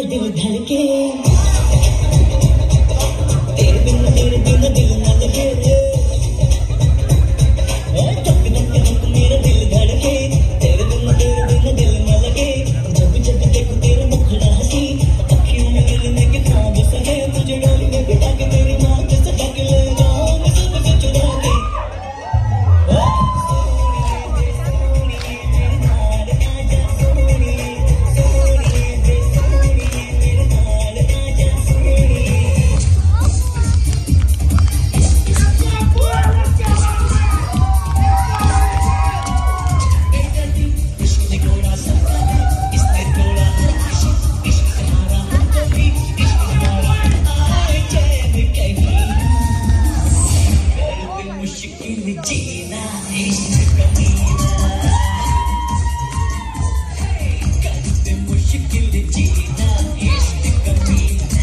दिल धड़के तेरे बिन दिल न लगे धक धक धक मेरा दिल धड़के तेरे बिन दिल न लगे जब जब देखो तेरा मुखड़ा हंसी अखियों में गिरने के ख्वाब सहे तुझे डोली में बिठा के तेरी माँ के सजा के ले जाऊं मैं सबसे चुरा के जीना इश्क कमीना करते मुश्किल जीना इश्क कमीना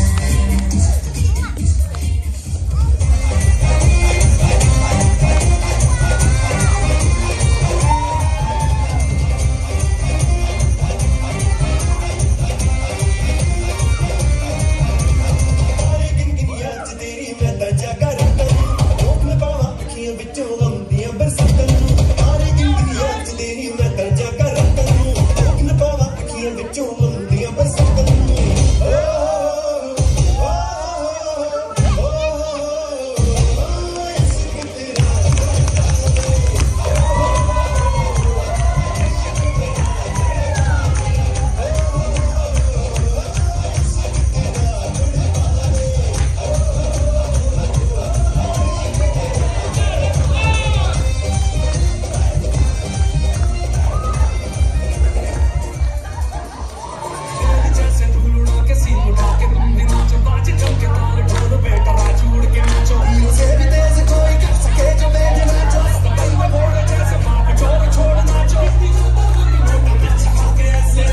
तेरी मैं तजा कर ਵਿੱਚੋਂ ਆਉਂਦੀਆਂ ਬਰਸਾਤਾਂ ਆਰੇ ਜ਼ਿੰਦਗੀਆਂ ਚ ਤੇਰੀ ਮੈਂ ਤਰਜਾ ਕਰਾਂ ਤੈਨੂੰ ਨਾ ਪਾਵਾਂ ਅੱਖੀਆਂ ਵਿੱਚੋਂ ਆਉਂਦੀਆਂ ਬਰਸਾਤਾਂ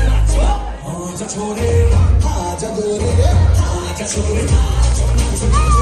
छोड़े हाँ जा छोड़े